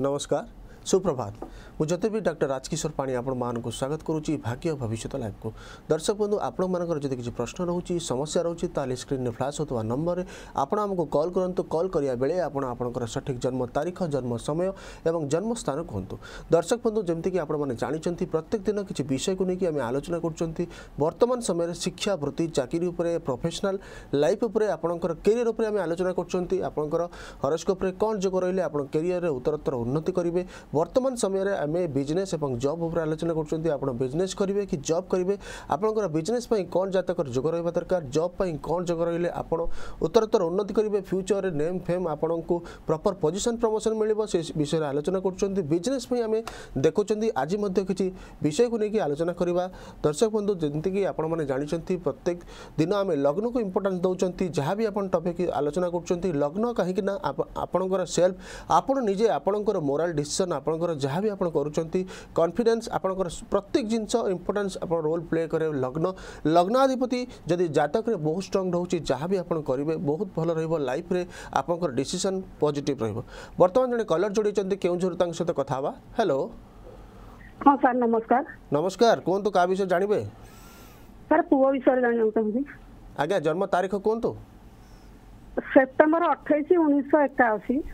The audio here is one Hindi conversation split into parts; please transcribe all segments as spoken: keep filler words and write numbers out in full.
नमस्कार सुप्रभात मुझे भी डॉक्टर राजकिशोर पाणी आपण मान स्वागत करुच्ची भाग्य भविष्य लाइव को दर्शक बंधु आपण मानकर जदि किसी प्रश्न रोचे समस्या रोचे ताले स्क्रीन में फ्लाश होता नंबर आपण आमको कॉल करंतु कॉल करिया बेले आपण आपनकर सठिक जन्म तारीख जन्म समय एवं जन्म स्थान कहतु दर्शक बंधु जमती कि आपण माने जानिचंती प्रत्येक दिन किसी विषय को लेकिन आम आलोचना करचंती वर्तमान समय शिक्षा वृत्ति चाकरी उपरे प्रोफेशनल लाइफ उपरे आपनकर कैरियर उपरे आम आलोचना करचंती आपनकर हॉरोस्कोप रे कोन जोग रहले आपण कैरियर रे उत्तरोत्तर उन्नति करिवे वर्तमान समय आम बिजनेस और जॉब उपर आलोचना करछंती आपण बिजनेस करिवे कि जॉब करिवे आपनकर बिजनेस पई कोन जातकर जोग रहबा दरकार जॉब पई कोन जोग रहले आपण उत्तरोत्तर उन्नति करिवे फ्यूचर रे नेम फेम आपनकु प्रॉपर पोजीशन प्रमोशन मिलिबो से विषय रे आलोचना करछंती बिजनेस पई आम देखुचंती आज मध्ये किछि विषय को लेकिन आलोचना करिवा दर्शक बंधु जंती कि आपण माने जानिचंती प्रत्येक दिन आम लग्न को इंपोर्टेंस दउचंती जहां भी आपण टॉपिक आलोचना करछंती लग्न काहे कि ना आपनकर सेल्फ आपण निजे आपनकर मोरल डिसीजन आपनकर जहाँ भी आप करुँच कॉन्फिडेंस आपनकर प्रत्येक जिनस इंपोर्टेंस आप रोल प्ले करे लग्न लग्नाधिपति जदि जातक रे बहुत स्ट्रांग रोचे जहाँ भी आप करेंगे बहुत भल रहिबो लाइफ रे आपनकर डिसीजन पॉजिटिव रहिबो वर्तमान जने कलर जोड़ी केउझर तांग सहित कथा बा हेलो हाँ सर नमस्कार नमस्कार कोन तो का विषय जानिबे सर पुओ विषय जानियो चाहूँ आज्ञा जन्म तारीख कोन तो सेप्टेम्बर अट्ठाईस उन्नीस सौ इक्यासी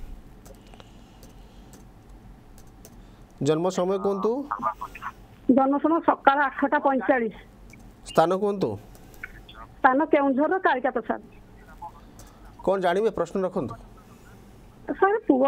जन्म समय कौन तो जन्म समय सकाल आठटा पैंतालीस स्थान कौन तो स्थान केउझर कालिका प्रसाद कौन जानिबे प्रश्न रखंतु सर पुओ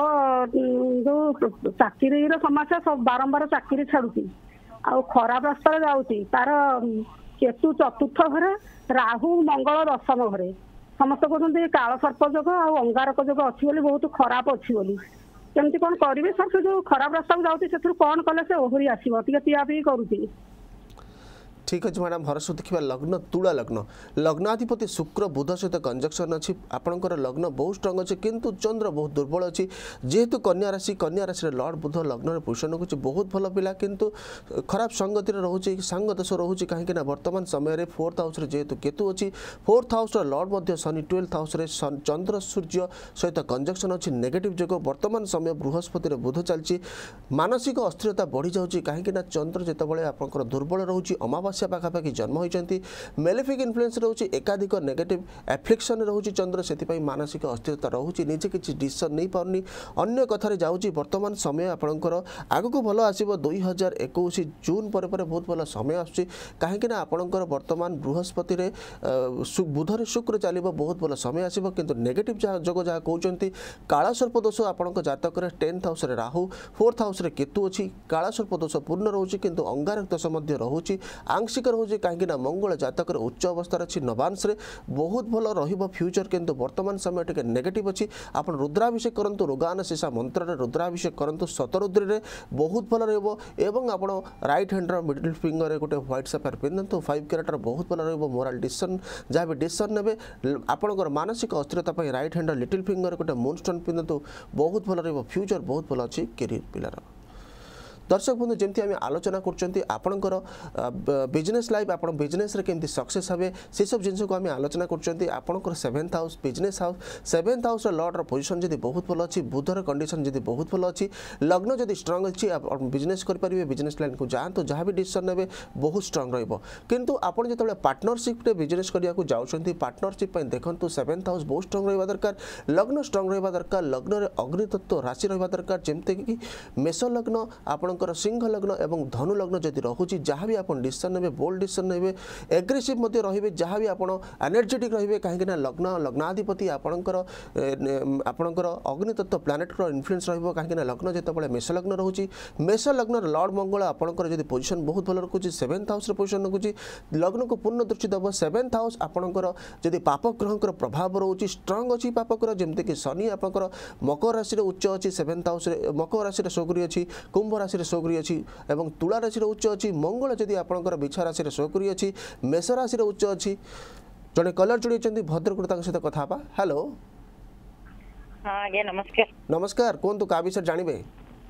जो चाकरी समस्या सब बारंबार चाकरी छाड़ुची आ खराब रास्ता जाऊँगी तार केतु चतुर्थ घरे राहु मंगल दशम घरे समस्त कहते काल सर्प जोग आ अंगारक जोग अच्छी बोली बहुत खराब अच्छी बोली केमती कौन करेंगे सर से जो खराब रास्ता जाऊँगी से कौन कले से ओहरी आसो टे पिया पी करुँगी ठीक अच्छे मैडम हरस देखा लग्न तुला लग्न लग्नाधिपति शुक्र बुध सहित कंजक्शन अच्छी आपंकर लग्न बहुत स्ट्रंग अच्छे किंतु चंद्र बहुत दुर्बल अच्छी जेहेतु कन्या राशि कन्या राशि लॉर्ड बुध लग्न पोषण कर बहुत भल पिला किंतु खराब संगति रोचे सांग दोष रोचे कहीं वर्तमान समय फोर्थ हाउस जेहेतु केतु अच्छी fourth house lord Shani twelfth house Chandra Surya सहित कंजक्शन अच्छी नेगेटिव जोग वर्तमान समय बृहस्पति बुध चलती मानसिक अस्थिरता बढ़ी जाऊँगी कहीं चंद्र जितेबाला आप दुर्बल रोचे अमावास्या पाखापाखि जन्म होती मेलेफिक इन्फ्लुएंस रोचे एकाधिक नेगेटिव एफ्लिक्शन रोचे चंद्र से मानसिक अस्थिरता रोचे निजे किसी डिसीजन नहीं पारनी अन्य कथार जाऊँगी वर्तमान समय आपंकर आग को भल आसो दुई हजार एकुश जून पर पर बहुत भल समय आसूँ कहीं आपंकर वर्तमान बृहस्पति बुधरे शुक्र चलो बहुत भल समय आसो कि नेगेटिव जोग जहाँ कहते काला सर्प दोष आपण जातक tenth house Rahu fourth house Ketu अच्छी काला सर्प दोष पूर्ण रोचे कि अंगारक दोष रोचे आंशिक रोचे कहीं मंगल जातक उच्च अवस्था अच्छी नवांश बहुत भल फ्यूचर किंतु वर्तमान समय टे नेगेटिव अच्छी आप रुद्राभिषेक करूँ रोगान शेषा मंत्र रुद्राभिषेक करूँ शतरुद्री बहुत भल रहा आप राइट हैंड्र मिडिल फिंगर गोटे व्हाइट सफेयर पिंधु फाइव कैरेटर बहुत भल रोराल डिसीजन जहाँ भी डिसीजन ने आपंकर मानसिक अस्थिरता राइट हैंड लिटिल फिंगर गोटे मून स्टोन पिंधु बहुत भल फ्यूचर बहुत भल अच्छी कैरियर पिलार दर्शक बंधु जमी आम आलोचना करपणकर बिजनेस लाइफ आप बिजनेस केमती सक्सेस हे से सब जिन को आम आलोचना करपणकर seventh house business house seventh house लॉर्डर पोजिशन जब बहुत भल अच्छी बुधर कंडीशन जब बहुत भल अच्छी लग्न जब स्ट्रंग अच्छी बिजनेस करेंगे बिजनेस लाइन को जातु जहाँ भी डिसीजन ने बहुत स्ट्रंग रु आपड़ जो पार्टनरशिप बिजनेस करने को जाऊँच पार्टनरशिप देखो सेवेन्थ हाउस बहुत स्ट्रंग रहा दरकार लग्न स्ट्रंग रहा दरकार लग्न में अग्नितत्व राशि रहा दरकार जमीक मेष लग्न आप सिंह लग्न एवं धनु लग्न जदि रोचे जहाँ भी आप डिसीजन ने बोल्ड डिसीजन ने एग्रेसिव रे जहाँ भी आप एनर्जेटिक रे कहीं लग्न लग्नाधिपति आपणकर आपणकर अग्नितत्व प्लानेट इन्फ्लुएंस रहीं लग्न जिते मेष लग्न रोचे मेष लग्न लॉर्ड मंगल आपणकर जब पोजिशन बहुत भल रखुच्छी सेवेन्थ हाउस पोजिशन रखुच्छी लग्न को पूर्ण दृष्टि दब सेवेन्थ हाउस आपणकर जब पाप ग्रहर प्रभाव रोचे स्ट्रंग अच्छी पाप ग्रह जमीक शनि आपंकर मकर राशि उच्च अच्छी सेवेन्थ हाउस मकर राशि शोकरी अच्छी कुंभ राशि शोकरी अच्छी एवं तुला राशि उच्च अच्छी मंगल जदि आपंकर बिछा राशि शोकरी अच्छी मेष राशि उच्च अच्छी जड़े कलर जोड़ी भद्रक सहित कथा हेलो हाँ आज्ञा नमस्कार नमस्कार कौन तो का विषय जानबे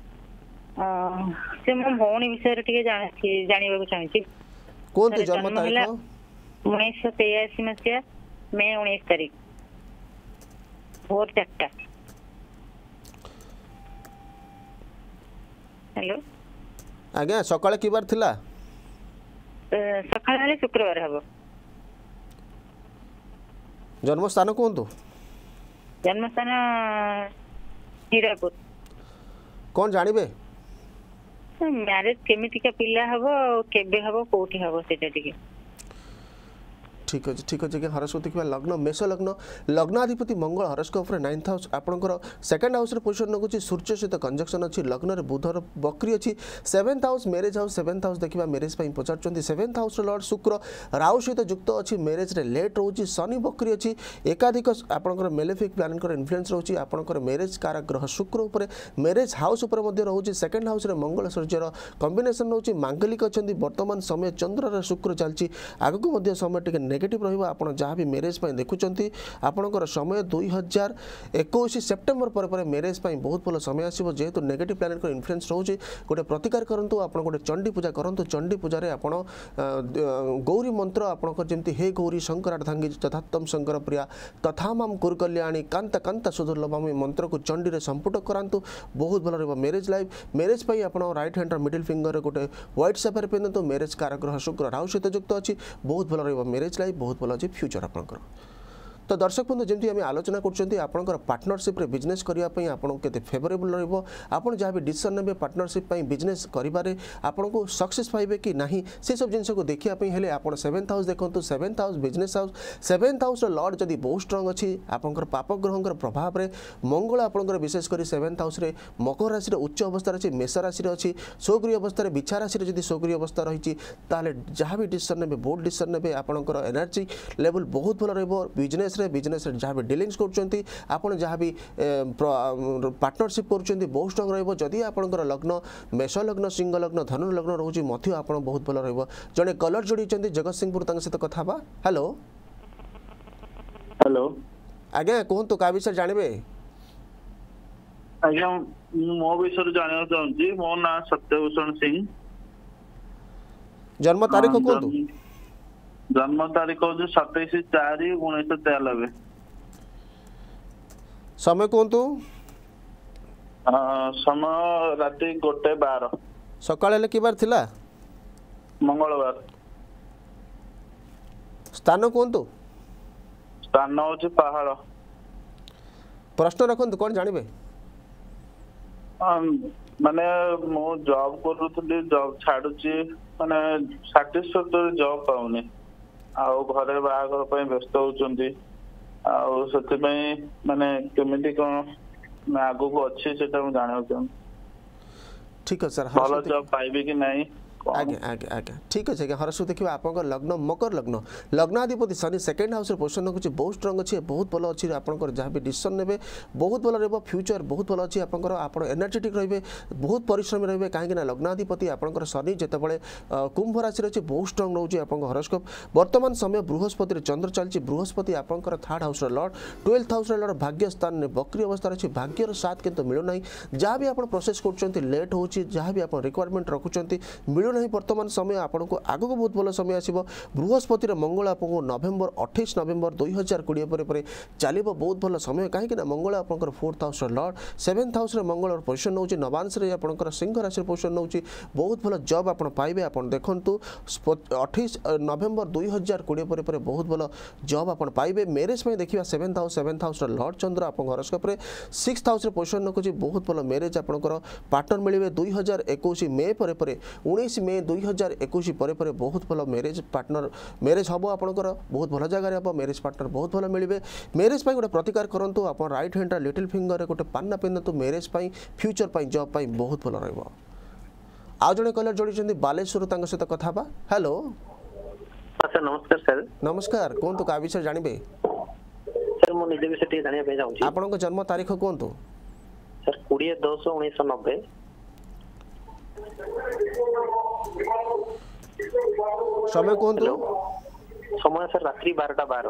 से मो भौणी विषय टिके जानिबा को चाहछि कौन तो जन्म तारीख उन्नीस सौ तेयासी मसीहा मे उन्नीस तारीख भोर चारटा हेलो आज्ञा सकाळे कि बार थिला सकाळ शुक्रवार हम जन्म स्थान कहतु जन्मस्थान हीरापुर कौन जानवे मैरेज केमितिका पिला हबो केबे हबो कोठी हबो सेटा टिके ठीक अच्छे ठीक अच्छे हरस्वती कि लग्न मेष लग्न लग्नाधिपति मंगल हरस्कोप नाइन्थ हाउस आपंकर सेकेंड हाउस पोजिशन रखुच्छी सूर्य सहित कंजक्शन अच्छी लग्न में बुधर बकरी अच्छी seventh house marriage house seventh house देखा मैरेज पचार seventh house lord Shukra Rahu सहित युक्त अच्छी मैरेज रे लेट रोचे शनि बकरी अच्छी एकाधिक आपंकर मेलेफिक प्लानिंग इन्फ्लुएंस रोचे आपंकर मैरेज कार ग्रह शुक्र उपर मैरेज हाउस उपर रोचे सेकेंड हाउस मंगल सूर्यर कॉम्बिनेशन रोचे मांगलिक अच्छा वर्तमान समय चंद्र शुक्र चलती आगक समय टे नेगेटिव रहा आप जहाँ भी मैरेज देखुं आपणकर समय दुई हजार इक्कीस सेप्टेम्बर पर पर मैरेज बहुत भल समय आसो जेहेतु नेगेटिव प्लानेट इन्फ्लुएंस रोचे गोटे प्रतिकार करूँ आप गोटे चंडी पूजा करूँ चंडी पूजा आप गौरी मंत्र आपंकर जमी हे गौरी शंकरार्धांगी तथात्म शंकर प्रिया तथा माम कुर कल्याणी कांता कांता सुदुर्लभम मंत्र को चंडी में संपुट करातु बहुत भल रहा मैरेज लाइफ मैरेज आप राइट हैंड मिडिल फिंगर गोटे व्हाइट सफर पिंधु मैरेज कारग्रह शुक्र राहु सहित युक्त अच्छी बहुत भल रहा मैरेज लाइफ बहुत भल अच्छी फ्यूचर आपंकर तो दर्शक बंधु जमी आम आलोचना कर पार्टनरशिप बिजनेस करने आपको केते फेवरेबल रहा जहाँ भी डिसीजन ने पार्टनरशिप बिजनेस करें आपको सक्सेस पाइबे कि नहीं से सब जिन को देखापी हेले आप सेवेन्थ हाउस देखो seventh house business house seventh house lord जदि बहुत स्ट्रंग अच्छी आपंकर पाप ग्रह प्रभाव में मंगल आपंकर विशेषकर सेवेन्थ हाउस मकर राशि उच्च अवस्था अच्छी मेष राशि अच्छी सौगृह अवस्था बिछा राशि जदि सौगृह अवस्था रही जहाँ भी डिसीजन ने बोल्ड डिसीजन ने आपंकर एनर्जी लेवल बहुत भल रजनेस बिजनेस जहाँ भी डीलिंग्स करछंती आपण जहाँ भी पार्टनरशिप कर बहुत स्ट्रंग रही आपंकर लग्न मेष लग्न सिंह लग्न धनु लग्न रोचे मध्य आप बहुत भल रहा जड़े कलर जोड़ी जगत सिंहपुर सहित कथा हेलो हेलो आज्ञा कहतु क्या विषय जानवे आज्ञा मो विषय जाना चाहूँगी मो ना सत्यभूषण सिंह जन्म तारीख कहतु जन्म तारीख हूँ सतैश चार उन्नीस तेयानबे समय कहतु समय राति गोटे बार सकाळे कि बार थिला मंगलवार स्थान कहतु स्थान हूँ पहाड़ प्रश्न रखु कौन जानवे माने मु जॉब करूली जॉब छाड़ुची माने साटिस्फैक्टरी जॉब पाऊनी आउ घरे बाहागर पे व्यस्त होचंदी आउ सते माने केमिति कोन आगु को अच्छी सेटा हम जाने चाहूँ ठीक है सर भल जॉब पाइबे कि नहीं आगे आगे आगे ठीक अच्छे हरस्वती देखिए आप लग्न मकर लग्न लग्नाधिपति शनि सेकेंड हाउस पोजिशन रखुच्छी बहुत स्ट्रंग अच्छी बहुत भल अच्छी आपंकर जहाँ भी डिसीजन ने बहुत भल रहा फ्यूचर बहुत भल अच्छी आपंकर आप एनर्जेटिक रे बहुत परिश्रमी रे कहीं लग्नाधिपति आपंकर शनि जितेबाला कुंभ राशि अच्छे बहुत स्ट्रंग रोचे आप हरस्कोप वर्तमान समय बृहस्पति चंद्र चलती बृहस्पति आपंकर third house lord twelfth house lord भाग्य स्थान में बकरी अवस्था अच्छी भाग्यर साथ किंतु मिलूना जहाँ भी आप प्रोसेस कर लेट हो जहाँ भी आप रिक्वायरमेंट रखुच्च मिलूना वर्तमान समय आपको आगक बहुत भल समय आसो बृहस्पति मंगल आपको नवेम्बर अठाईस नवेम्बर दुई हजार कोड़े पर चलो बहुत भल समय कहीं मंगल आपंकर fourth house lord seventh house Mangal position नौ नवांश आपंकर सिंह राशि पोजिशन नौ बहुत भल जॉब आप पाइबे आप देखु अठाईस नवेम्बर दुई हजार कोड़े पर बहुत भल जॉब आप पाइबे मैरेज में देखा seventh house seventh house lord चंद्र आप हरस्कोप सिक्स्थ हाउस पोजिशन रखुच्छी बहुत भल मैरेज आपंकर पार्टनर मिले दुई हजार इक्कीस मे पर उन्नीस मे दुई हजार इक्कीस पर पर बहुत भल मैरेज पार्टनर मैरेज हम आपंकर बहुत भल जगह हम मैरेज पार्टनर बहुत भल मिले मैरेज गोटे प्रतिकार करूँ आप राइट हैंड लिटिल फिंगर गोटे पान्ना पिंधु मैरेज फ्यूचर जॉब बहुत भल रहा आज जड़े कलर जोड़ी बालेश्वर सहित कथा हेलो सर नमस्कार सर नमस्कार कहतु क्या विषय जानवे सर मो निज विषय जाना चाहूँगी आपन जन्म तारीख कहतु सर कोड़े दस उन्नीस नब्बे समय कहतु समय सर रात्रि बारटा बार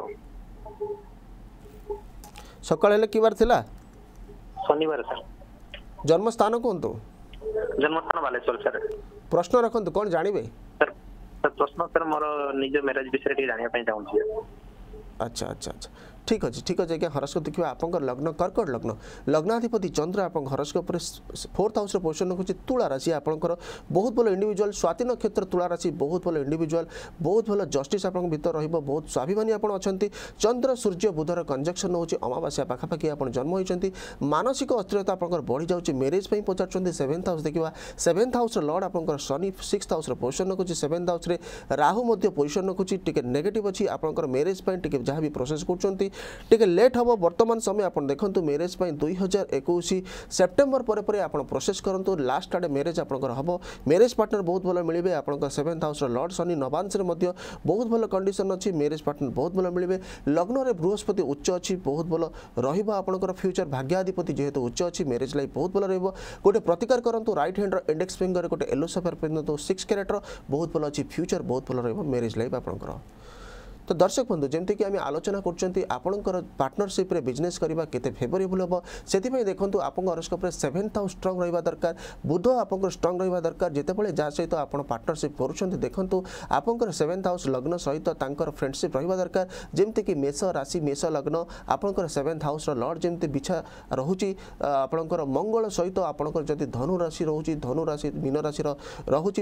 सकाळ कि बार थिला शनिवार सर जन्म स्थान कहतु जन्मस्थान बालेश्वर सर प्रश्न रखु कौन जानवे सर सर प्रश्न सर मोर निज मैरेज विषय जाना चाहूँगी अच्छा अच्छा अच्छा ठीक अच्छे ठीक अच्छे आज्ञा हरस्कोप देखिए आप लग्न कर्कट लग्न लग्नाधिपति चंद्र आप हरस्कोप फोर्थ हाउस पोजिशन रखुच्छे तुला राशि आपंकर बहुत भल इंडिविजुअल स्वाति नक्षत्र तुला राशि बहुत भल इंडिविजुअल बहुत भल जस्टिस आप भर बहुत स्वाभिमानी आप अच्छा चंद्र सूर्य बुधर कंजक्शन हो अमावास्या पाखापाखि आप जन्म होती मानसिक अस्थिरता आप बढ़ी जाऊँगी मेरेज पचार सेवेन्थ हाउस देखा सेवेन्थ हाउस लॉर्ड आप शनि सिक्स्थ हाउस पोजिशन रखुच्छे सेवेन्थ हाउस राहु पोजिशन रखुच्छी टे नेगेटिव अच्छी आप मेरेज जहाँ भी प्रोसेस कर टिके लेट हम वर्तमान समय आप देखो मेरेज दुई हजार एकुश सेप्टेम्बर पर आप प्रोसेस करूँ लास्ट आड़े मेरेज आप हम मेरेज पार्टनर बहुत भल मिले आप सेवेन्थ हाउस लॉर्ड शनि नवांश बहुत भल कंडीशन अच्छी मेरेज पार्टनर बहुत भल मिले लग्न में बृहस्पति उच्च अच्छी बहुत भल रहा फ्यूचर भाग्याधिपति जेहेतु उच्च अच्छी मेरेज लाइफ बहुत भल रहा गोटे प्रतिकार करूँ राइट हैंड इंडेक्स फिंगर गोटे येलो सफर पिंधु सिक्स कैरेटर बहुत भल अच्छी फ्यूचर बहुत भल रहा मेरेज लाइफ आपंकर तो दर्शक बंधु जमती कि आम आलोचना कर पार्टनरशिप रे बिजनेस करवा केते फेवरेबल हम से देखो आप हॉरोस्कोप रे सेवेन्थ हाउस स्ट्रांग रहा दरकार बुध आप स्ट्रांग रहा दरकार जितेबाला जहाँ सहित आप पार्टनरशिप करुँच देखो आपंकर सेवेन्थ हाउस लग्न सहित फ्रेंडशिप रहा दरकार जमती कि मेष राशि मेष लग्न आपंकर सेवेन्थ हाउस लॉर्ड जमती बिछा रोचे आपंकर मंगल सहित आपंकर जदि धनु राशि रोचे धनु राशि मीन राशि रोचे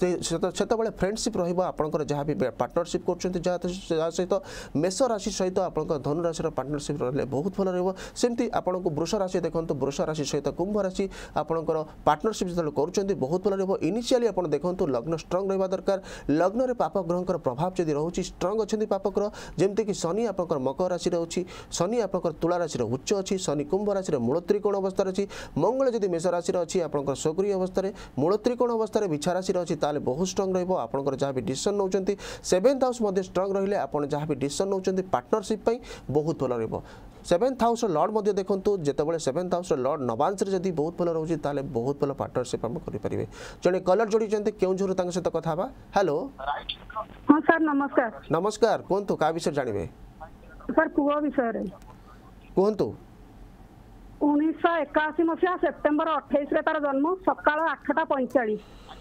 से फ्रेंडशिप रहा जहाँ भी पार्टनरशिप कर सहित मेष राशि सहित आप धनु राशि पार्टनरशिप रही बहुत भल रही आपको वृष राशि देखो वृष राशि सहित कुंभ राशि आपंकर पार्टनरशिप जो कर बहुत भल रहा इनिशियली आप देखो लग्न स्ट्रांग रहा दरकार लग्न में पाप ग्रह प्रभाव जब रोचे स्ट्रांग अच्छा पाप ग्रह जमीक शनि आप मकर राशि अच्छी शनि आप तुला राशि उच्च अच्छी शनि कुंभ राशि मूल त्रिकोण अवस्था अच्छी मंगल जब मेष राशि अच्छी आप स्वगृह अवस्था मूल त्रिकोण अवस्था विछा राशि अच्छी ताले बहुत स्ट्रांग रहा जहाँ भी डिसीजन नौ सेवेन्थ हाउस स्ट्रांग रही आप जहाँ भी डिसीजन नौ पार्टनरशिप बहुत भल रहा सेवेन्थ हाउस लॉर्ड देखो जितेबाला सेवेन्थ हाउस लॉर्ड नवांश जदि बहुत भल रोचे ताले बहुत भल पार्टनरशिप आम करें जड़े कलर जोड़ी केउझर सहित कथा हेलो हाँ सर नमस्कार नमस्कार कहतु क्या विषय जानवे सर पुओ विषय कहतु उन्नीस एकाशी मसीहा सेप्टेम्बर अठाईस तार जन्म सकाल आठटा पैंतालीस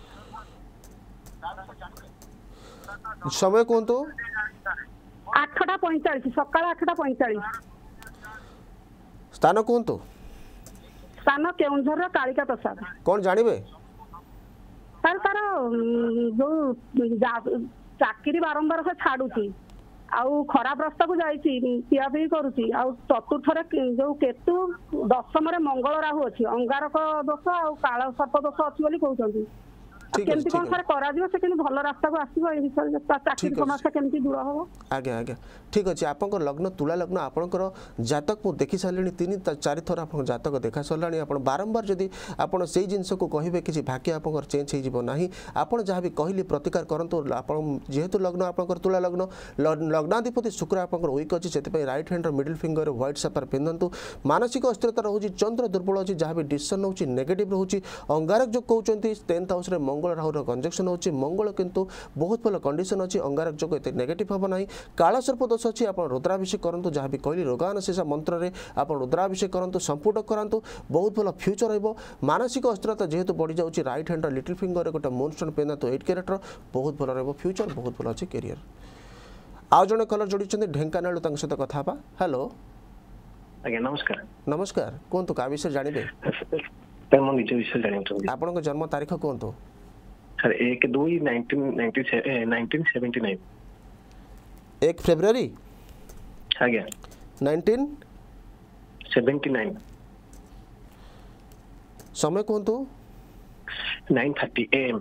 समय कहतु आठटा पैंतालीस सकाल आठटा पैंतालीस स्थान कहतु स्थान केउझर कालिका प्रसाद कौन जानवे सर तार जो चाकरी बारंबार से छाड़ुची आउ खराब रास्ता को जाइए पिया पी करुच्ची आउ चतुर्थ जो केतु दशम मंगल राहु अच्छी अंगारक दोष आउ काल सर्प दोष अच्छी बोली कहते केमती कौन सर करा जिवो से केमती भल रास्ता को आसीबो ए विषय चाकरी समस्या केमती दूर हो आज्ञा आज्ञा ठीक अच्छे आप लग्न तुला लग्न आपंकर जातक मुझे देखी सारे तीन चार थर आप जातक देखा सारे आप बारंबार जदि आप से जिनस को कहे कि भाग्य आप चेंज होना आप जहाँ भी कहली प्रतिकार करूँ आप जेहेतु लग्न आपंकर तुला लग्न लग्नाधिपति शुक्र आप वीक अच्छी से right hand middle finger white sapphire पिंधु मानसिक अस्थिरता रोचे चंद्र दुर्बल अच्छी जहाँ भी डिसीजन नौ नेगेटिव रोचे अंगारक जो कहते टेन्थ हाउस मंगल राहुर कंजक्शन होची मंगल किंतु बहुत भल कंडीशन अच्छी अंगारक जो एत नेगेटिव हम ना काल सर्प दोष अच्छी आप रुद्राभिषेक करूँ जहाँ भी कहली रोगान शेषा मंत्र में आप रुद्राभिषेक करूँ संपुट करातु बहुत भल फ्यूचर रहा मानसिक अस्थिरता जेहेतु बढ़ी जाऊँगी राइट हैंड लिटिल फिंगर गोटे मूनस्टोन पिंधु एट कैरेटर बहुत भल रहा फ्यूचर बहुत भल अच्छे कैरियर आउ जड़े कलर जोड़ी ढेंकानाल सहित कथा हेलो आज्ञा नमस्कार नमस्कार कहतु क्या विषय जानवे निज विषय जाना आपन जन्म तारीख कहतु सर एक दुई नाइंटीन सेवेंटी नाइन एक फेब्रुआरी आज्ञा नाइंटीन सेवेंटी नाइन समय कहतु नाइन थर्टी एएम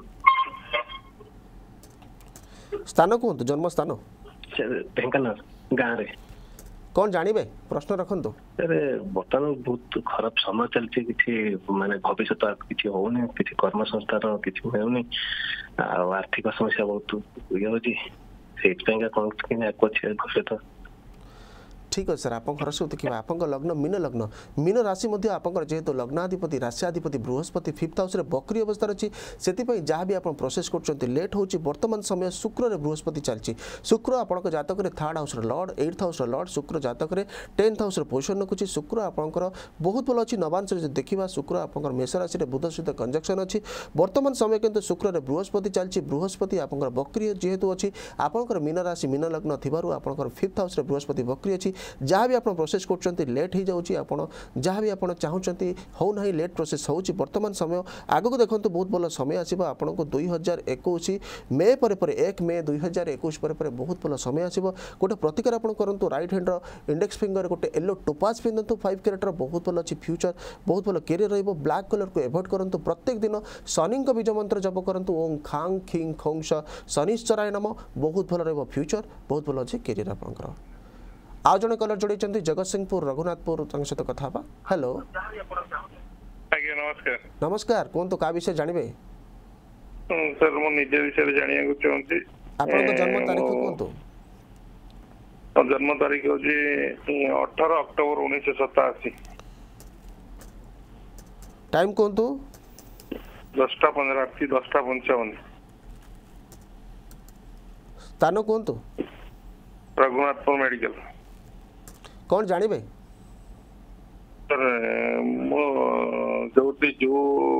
स्थान कहतु जन्म स्थान ढेंकानाल गाँव रे कौन जानवे प्रश्न रखु बर्तमान बहुत खराब समय चलती किसी माने भविष्य किसी होनी किसी कर्म संस्थार किसी मिलूनी आर्थिक समस्या बहुत ये होती कौन भविष्य ठीक है सर आप हरस्कोप देखिए आप लग्न मीन लग्न मीन राशि आप जेहेतु लग्नाधिपति राशियाधिपति बृहस्पति फिफ्थ हाउस बकरी अवस्था अच्छी से जहाँ भी आप प्रोसेस कर लेट हो बर्तमान समय शुक्र रे बृहस्पति चलती शुक्र आप जातक third house lord eighth house lord Shukra जातक टेन्थ हाउस पोजिशन रखुच्छी शुक्र आपंकर बहुत भल अच्छी नवांश देखा शुक्र आप मेष राशि बुध सहित कंजक्शन अच्छी बर्तमान समय किंतु शुक्र रे बृहस्पति चलती बृहस्पति आप बकरी जेहेतु अच्छी आपंकर मीन राशि मीन लग्न थी आपंकर फिफ्थ हाउस बृहस्पति बकरी अच्छी जहाँ भी आप प्रोसेस कर लेट हो जाऊँगी आप जहाँ भी आप चाहते हो ना लेट प्रोसेस हो बर्तमान समय आग को देखो बहुत भल समय आसो आपन को दुई हजार एकुश मे पर एक मे दुई हजार एकुश पर बहुत भल समय आसो गोटे प्रतिकार आप करूँ राइट हैंड इंडेक्स फिंगर गोटे येलो टोपाज पिंधु फाइव कैरेटर बहुत भल अच्छी फ्यूचर बहुत भल कैरियर रही ब्लैक कलर को एवॉइड करूँ प्रत्येक दिन शनि बीज मंत्र जप करूँ ओम खांग खिंग खोंस शनिश्चराय नम बहुत भल रही फ्यूचर बहुत भल अच्छी कैरियर आपंकर आज जड़े कलर जोड़ी जगत सिंहपुर रघुनाथपुर सहित कथा हेलो नमस्कार नमस्कार कौन तो का विषय जानवे सर मो निज विषय जानिया चाहूँगी आपन जन्म तारीख कौन तो जन्म तारीख हूँ अठारह अक्टोबर उन्नीस सताशी टाइम कौन तो दसटा पंद्रह रात्रि दसटा पंचावन स्थान कौन तो रघुनाथपुर मेडिकल कौन जानवे सर मो जो जो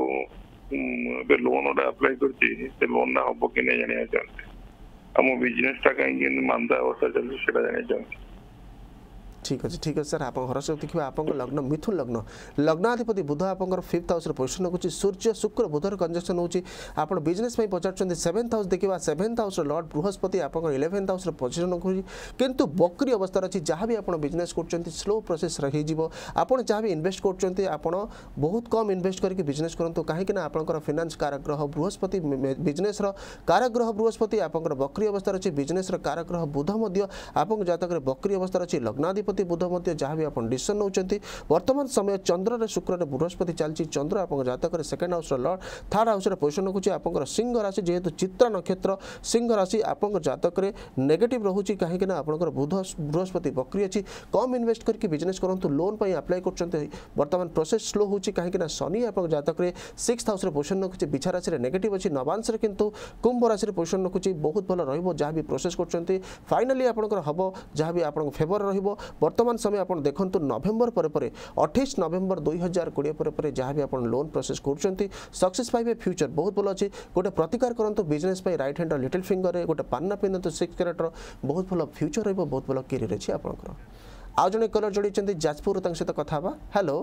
लोन अप्लाई कर लोन ना हम कि नहीं जाना चाहते आम बिजनेस टा कहीं मांदा अवस्था चलती से जाना चाहते ठीक अच्छे ठीक है सर आप हरस देखिए आप लग्न मिथुन लग्न लग्नाधिपति बुध आप फिफ्थ हाउस पोजिशन रखुच्छी सूर्य शुक्र बुधर कंजक्शन होची आप बिजनेस पचार सेवेन्थ हाउस देखा सेवेन्थ हाउस लॉर्ड बृहस्पति आप इलेवेन्थ हाउस पोजिशन रखुच्छी किंतु बकरी अवस्था अच्छी जहाँ भी आप बिजनेस कर स्लो प्रोसेस आप जहाँ भी इन्वेस्ट कर बहुत कम इन्वेस्ट करके बिजनेस करूँ कहीं आपंकर फाइनेंस कारग्रह बृहस्पति बिजनेस कारग्रह बृहस्पति आप बकरी अवस्था अच्छी बिजनेस कारग्रह बुध आप जातक बकरी अवस्था अच्छी लग्नाधिपति बुध मध्य जहाँ भी आप डिसीजन नौकरी वर्तमान समय चंद्र शुक्र बृहस्पति चलती चंद्र आप जातक second house lord third house position रखुच्छी आप सिंह राशि जेहेतु चित्रा नक्षत्र सिंह राशि आप जातक नेगेटिव रोचे कहीं आपंकर बुध बृहस्पति बकरी अच्छी कम इन्वेस्ट करके बिजनेस करूँ लोन पर अप्लाई कर बर्तमान प्रोसेस स्लो होची कहीं शनि आप जातक सिक्स हाउस पोजिशन रखुच्छी बिछा राशि नेगेटिव अच्छी नवांश किंतु कुंभ राशि पोजिशन रखुच्छी बहुत भल रहा भी प्रोसेस कर फाइनाली आपंकर हम जहाँ भी आप फेवर रही वर्तमान समय आप देखो नवेम्बर पर पर अठाईस नवेम्बर दुई हजार कोड़े पर जहाँ भी आप लोन प्रोसेस कर सक्सेस पाइबे फ्यूचर बहुत भल अच्छी गोटे प्रतिकार करूँ business right hand little finger गोटे पान्ना पिंधु सिक्स कैरेटर बहुत भल फ्यूचर रही बहुत भल कैरियर अच्छी आपंकर आज जड़े कलर जोड़ी जाजपुर सहित कथा हेलो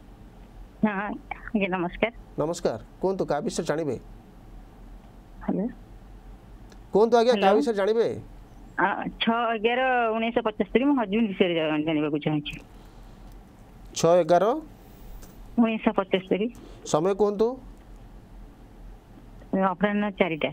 नमस्कार नमस्कार कौन तो क्या विषय जानवे हेलो कौन तो आज्ञा क्या विषय जानवे छः एगार उन्नीस पचस्तरी मो हजबैंड विषय जानवा चाहिए छः एगार उन्नीस पचस्तरी समय कहतु अपराह चारिटा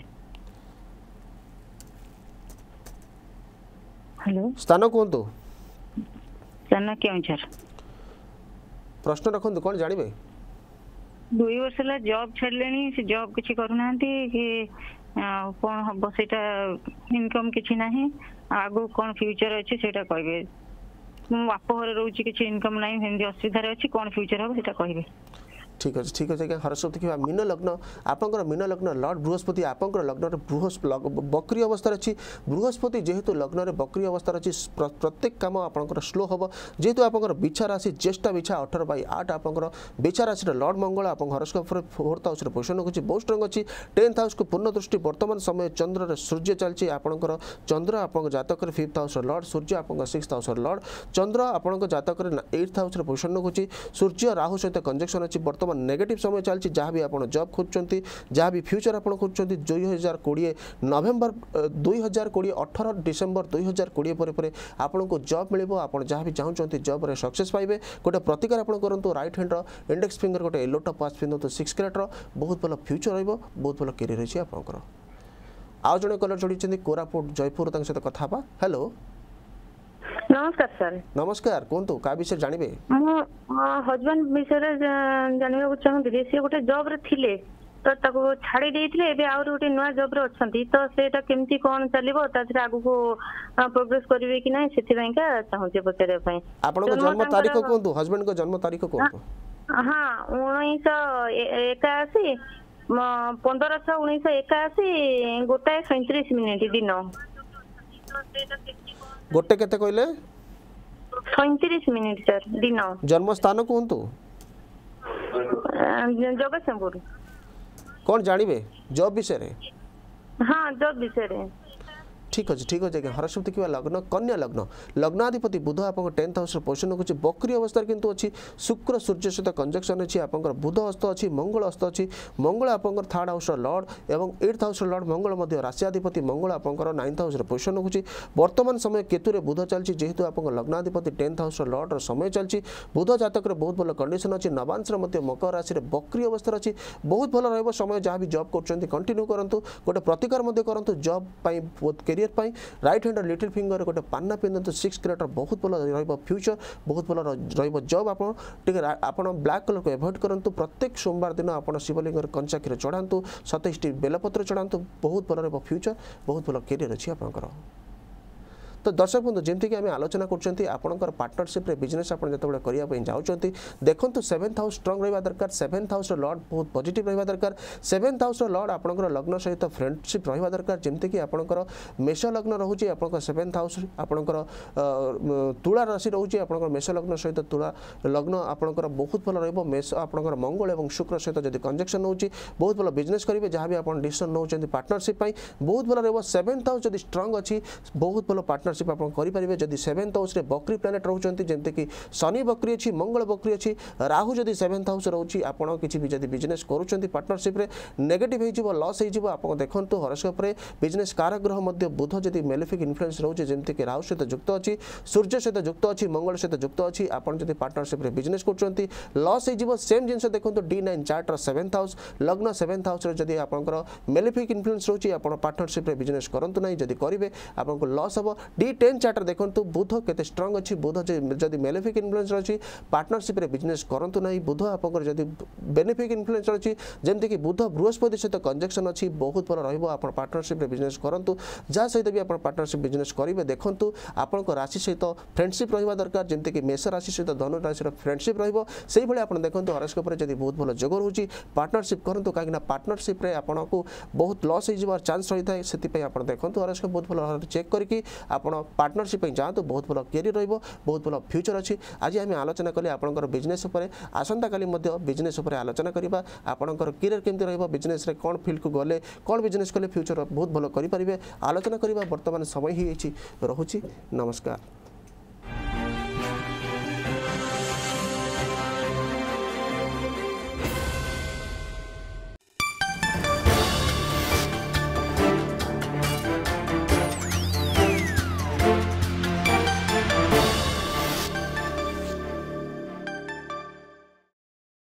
हेलो स्थान कहतु स्थान केउंझर प्रश्न रखु कौन जानवे दुई वर्ष है जॉब छाड़े से जॉब किसी करूना कि कौन हम से इनकम किसी ना आगु कौन फ्यूचर अच्छे से कहे बाप घर रोचे किसी इनकम ना असुविधा अच्छी कौन फ्यूचर हम से कहे ठीक अच्छे ठीक अच्छे हर्ष देखिए मीन लग्न आपंकर मीन लग्न लॉर्ड बृहस्पति आपंकर लग्न बृहस्पति बकरी अवस्था अच्छी बृहस्पति जेहेतु लग्न में बकरी अवस्था अच्छी प्रत्येक काम आपंकर स्लो हम जेहेतु आपंकर बिछा राशि ज्येष्ठा बिछा अठर बै आठ आपंकर बिछा राशि लॉर्ड मंगल आप हरस्कोप फोर्थ हाउस पोजिशन रखुच्छी बहुत स्ट्रंग अच्छी टेन्थ हाउस को पूर्ण दृष्टि वर्तमान समय चंद्र सूर्य चलती आपंकर चंद्र आप जातक फिफ्थ हाउस लॉर्ड सूर्य आप सिक्स हाउस लॉर्ड चंद्र आप जातक एट्थ हाउस पोजिशन रखुच्छी सूर्य राहु सहित कंजक्शन अच्छी वर्तमान नेगेटिव समय चलती जहाँ भी आप जॉब खोजुंट जहाँ भी फ्यूचर आप खोजुंट दुई हजार कोड़े नवेम्बर दुई हजार कोड़े अठारह डिसेम्बर दुई हजार कोड़े पर आपन को जॉब मिल आप जहाँ भी चाहते जॉब रे सक्सेस पाइबे गोटे प्रतिकार आप करूँ राइट हैंड इंडेक्स फिंगर गोटे येलो टॉप पिंधु सिक्स कैरेटर बहुत भल फ्यूचर रही बहुत भल कैरियर अच्छी आपंकर आउ जड़े कलर जोड़ी कोरापुट जयपुर सहित कथा हेलो नमस्कार सर नमस्कार कौन तो क्या विषय जानवे मो हजबैंड विषय जानवा चाहूँगी सी गोटे जॉब रे थिले तो ताको छाड़ी देइथिले एबे आउर गोटे नुआ जॉब रे अछंती तो सेटा केमती कोन चलिबो ताथरे आगु को प्रोग्रेस करिवे कि नै सेथि पई का चाहूचे पचरे पई आपन को जन्म तारीख कोन तो हजबैंड को जन्म तारीख कोन तो हां उन्नीस इक्यासी पंद्रह छह उन्नीस इक्यासी गोटाए सैंतीस मिनिट दिन गोटे केते कहले सैंतीस मिनिट सर दिन जन्म स्थान कोन तो जगतसिंहपुर कौन जानवे जॉब विषय रे हाँ जॉब विषय रे ठीक अच्छे ठीक अच्छे हरस्वती देखिए लग्न कन्या लग्न लग्नाधिपति बुध आप टेन्थ हाउस पोजिशन रखुच्छे बक्री अवस्था किंतु अच्छी शुक्र सूर्य सहित कंजक्शन अच्छी आप बुध हस्त अच्छी मंगल हस्त अच्छी मंगल आप थर्ड हाउस लॉर्ड एवं एट्थ हाउस लॉर्ड मंगल राशियाधिपति मंगल आप नाइन्थ हाउस पोजिशन रखुच्छी वर्तमान समय केतुरे बुध चलती जेहेतु आप लग्नाधिपति टेन्थ हाउस लॉर्ड समय चलती बुध जातक बहुत भल कंडीशन अच्छी नवांश मकर राशि बक्री अवस्था अच्छी बहुत भल रहा समय जहाँ भी जॉब कर कंटिन्यू करूँ गोटे प्रतिकार करूँ job career right hand little finger गोटे पाना पिंधु सिक्स क्रेटर बहुत भल रहा फ्यूचर बहुत भल रहा जॉब आप ब्लैक कलर को एवॉइड करूँ प्रत्येक सोमवार दिन आप शिवलिंग कंचा क्षीर चढ़ातु सतैश बेलपत्र चढ़ातु बहुत भल रहा फ्यूचर बहुत भल कैरियर अच्छी आपंकर तो दर्शक बंधु जमीक आम आलोचना कर पार्टनरशिप रे बिजनेस आप जो करने जाऊँच देखो सेवेन्थ हाउस स्ट्रंग रहा दरकार सेवेन्थ हाउस लॉर्ड बहुत पॉजिटिव रहा दरकार सेवेन्थ हाउस लॉर्ड आपंकर लग्न सहित फ्रेंडशिप रहा दरकार जमीक आपंकर मेष लग्न रोचे आप सेवेन्थ हाउस आपंकर तुला राशि रोचे आप मेष लग्न सहित तुला लग्न आपंकर बहुत भल रहा मेष आपंकर मंगल और शुक्र सहित जब कंजक्शन हो बहुत भल बिजनेस करेंगे जहाँ भी आप डिसीजन नौ पार्टनरशिप बहुत भल रहा सेवेन्थ हाउस जब स्ट्रंग अच्छी बहुत भल पार्टनरशिप आप करेंगे जदि सेवेन्थ हाउस रे बकरी प्लानेट रोचंती जमती कि शनि बकरी अच्छी मंगल बकरी अच्छी राहु जदि सेवेन्थ हाउस रोची आप किसी भी जदि बिजनेस करुँच पार्टनरशिप रे नेगेटिव हो लॉस हो आप देखो हॉरोस्कोप रे बिजनेस कारग्रह बुध जदि मेलिफिक इन्फ्लुएंस रोचे जमती कि राहु सहित युक्त अच्छी सूर्य सहित युक्त अच्छी मंगल सहित युक्त अच्छी आप जदि पार्टनरशिप रे बिजनेस कर लॉस हो सेम जिन देखो डी नाइन चार्टर सेवेन्थ हाउस लग्न सेवेन्थ हाउस जदि आपंकर मेलिफिक इन्फ्लुएंस रोचे आप पार्टनरशिप रे बिजनेस करंतु नहीं जदि करेंगे आपको लॉस हम डी टेन चार्टर देखो बुध केते स्ट्रंग अच्छी बुध जदि मेलिफिक इन्फ्लुएंस अच्छी पार्टनरशिप रे बिजनेस करंतु नहीं बुध आपंकर जदि बेनिफिक इन्फ्लुएंस अच्छी जमती कि बुध बृहस्पति सहित कंजक्शन अच्छी बहुत भल रहा आप पार्टनरशिप रे बिजनेस करंतु जहाँ सहित भी आप पार्टनरशिप बिजनेस करेंगे देखो आपंक राशि सहित फ्रेंडशिप रहा दरकार जमती कि मेष राशि सहित धनु राशि फ्रेंडशिप रही भाई आप देखो हॉरोस्कोप जब बहुत भल जोग रोचे पार्टनरशिप करूँ कहीं पार्टनरशिप रे आपको बहुत लॉस हो चांस रही है से आप देखो हॉरोस्कोप बहुत भल चेक करके आप पार्टनरशिप जातु बहुत भल कैरियर रहिबो बहुत भल फ्यूचर अच्छी आज आम आलोचना कले आपंकर बिजनेस आसंता काली बिजनेस आलोचना करवा आपंकर कैरियर केमती रहिबो बिजनेस रे कौन फील्ड को गले कौन बिजनेस कले फ्यूचर बहुत भल करें आलोचना करवा वर्तमान समय ही रोचे नमस्कार।